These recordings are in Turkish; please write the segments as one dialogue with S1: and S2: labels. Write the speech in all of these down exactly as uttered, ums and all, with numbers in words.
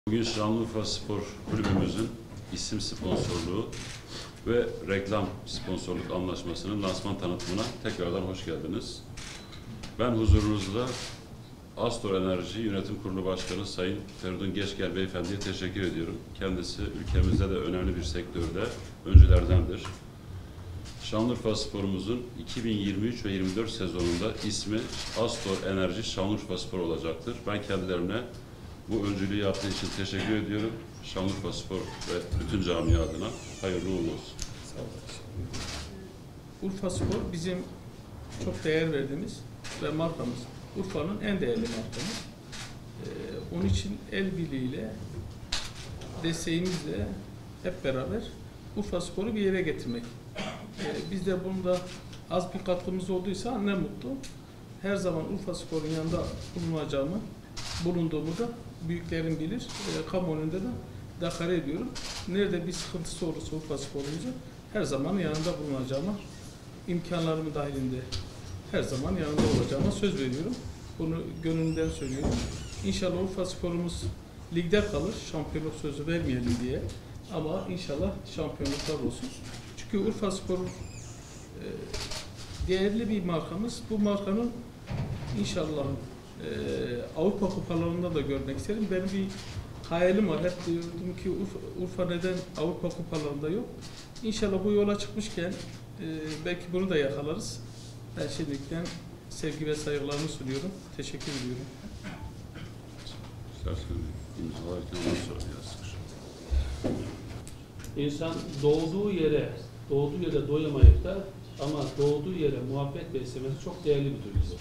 S1: Bugün Şanlıurfa Spor Kulübümüzün isim sponsorluğu ve reklam sponsorluk anlaşmasının lansman tanıtımına tekrardan hoş geldiniz. Ben huzurunuzda Astor Enerji Yönetim Kurulu Başkanı Sayın Feridun Geçgel Beyefendi'ye teşekkür ediyorum. Kendisi ülkemizde de önemli bir sektörde öncülerdendir. Şanlıurfa Spor'umuzun iki bin yirmi üç ve yirmi dört sezonunda ismi Astor Enerji Şanlıurfa Spor olacaktır. Ben kendilerine bu öncülüğü yaptığı için teşekkür ediyorum. Şanlıurfa Spor ve bütün camia adına hayırlı uğurlu olsun.
S2: Sağ olun. Urfa Spor bizim çok değer verdiğimiz ve markamız. Urfa'nın en değerli markamız. Ee, onun için el birliğiyle, desteğimizle hep beraber Urfa Spor'u bir yere getirmek. Ee, biz de bunda az bir katkımız olduysa ne mutlu. Her zaman Urfa Spor'un yanında bulunacağımı, bulunduğumu da büyüklerim bilir. E, kamuoyunda da deklar ediyorum. Nerede bir sıkıntısı olursa Urfa Spor'umuzun her zaman yanında bulunacağıma, imkanlarım dahilinde her zaman yanında olacağıma söz veriyorum. Bunu gönlümden söylüyorum. İnşallah Urfa Spor'umuz ligde kalır, şampiyonluk sözü vermeyelim diye. Ama inşallah şampiyonluklar olsun. Çünkü Urfa Spor e, değerli bir markamız. Bu markanın inşallah e, Avrupa kupalarında da görmek isterim. Benim bir hayalim var. Hep diyordum ki Urfa, Urfa neden Avrupa kupalarında yok? İnşallah bu yola çıkmışken e, belki bunu da yakalarız. Ben şimdiden sevgi ve saygılarımı sunuyorum. Teşekkür ediyorum.
S3: İnsan doğduğu yere, doğduğu yere doyamayıp da ama doğduğu yere muhabbet beslemesi çok değerli bir duygu.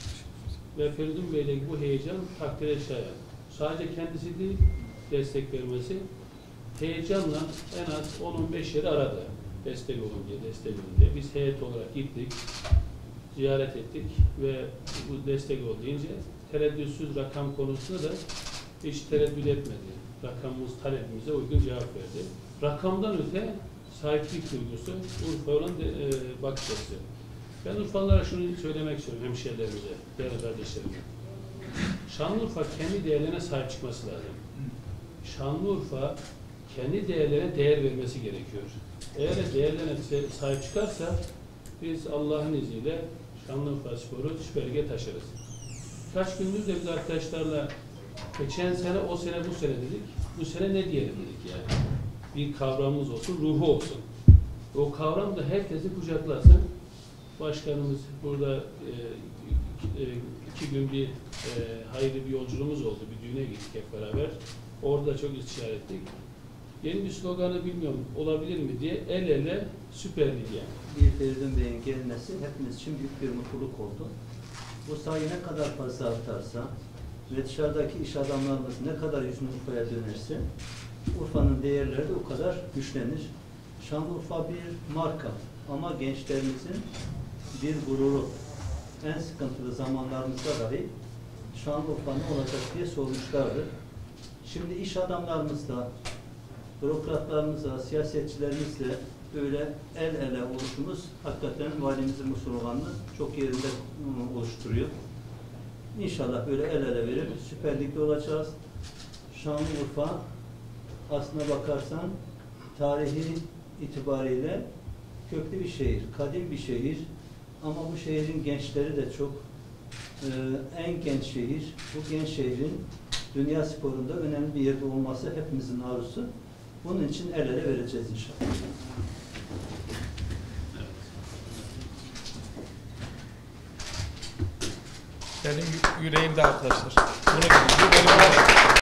S3: Ve Feridun Bey'le bu heyecan takdire şayan. Sadece kendisi değil, destek vermesi. Heyecanla en az on on beş yeri aradı. Destek olun diye, destek olun diye. Biz heyet olarak gittik, ziyaret ettik ve bu destek ol deyince tereddütsüz rakam konusunda da hiç tereddüt etmedi. Rakamımız talebimize uygun cevap verdi. Rakamdan öte sahiplik duygusu, Urfa olan de, e, bakış açısı. Ben Urfalılara şunu söylemek istiyorum, hemşehrilerimize, değerli kardeşlerime. Şanlıurfa kendi değerlerine sahip çıkması lazım. Şanlıurfa kendi değerlerine değer vermesi gerekiyor. Eğer değerlerine sahip çıkarsa biz Allah'ın izniyle Şanlıurfa Spor'u Süper Lig'e taşırız. Kaç gündür de biz arkadaşlarla geçen sene, o sene, bu sene dedik. Bu sene ne diyelim dedik yani. Bir kavramımız olsun, ruhu olsun. O kavram da herkesi kucaklasın. Başkanımız burada e, e, iki gün bir e, hayırlı bir yolculuğumuz oldu. Bir düğüne gittik hep beraber. Orada çok istişare ettik. Yeni bir sloganı bilmiyorum olabilir mi diye el ele Süper Lig yani.
S4: Bir Feridun Bey'in gelmesi hepimiz için büyük bir mutluluk oldu. Bu sayı ne kadar fazla artarsa ve dışarıdaki iş adamlarımız ne kadar yüzünü Urfa'ya dönerse Urfa'nın değerleri de o kadar güçlenir. Şanlıurfa bir marka ama gençlerimizin bir gururu. En sıkıntılı zamanlarımızda dahi Şanlıurfa ne olacak diye sormuşlardı. Şimdi iş adamlarımızla, bürokratlarımızla, siyasetçilerimizle böyle el ele oluşumuz hakikaten valimizin bu sloganını çok yerinde oluşturuyor. İnşallah böyle el ele verip Süper Lig'de olacağız. Şanlıurfa aslına bakarsan tarihi itibariyle köklü bir şehir, kadim bir şehir. Ama bu şehrin gençleri de çok e, en genç şehir. Bu genç şehrin dünya sporunda önemli bir yerde olması hepimizin arzusu. Bunun için el ele vereceğiz inşallah.
S2: Benim yüreğimde arkadaşlar. Bunu